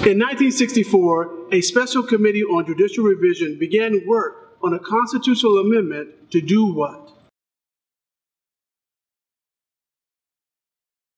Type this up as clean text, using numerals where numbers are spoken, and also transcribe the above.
In 1964, a special committee on judicial revision began work on a constitutional amendment to do what?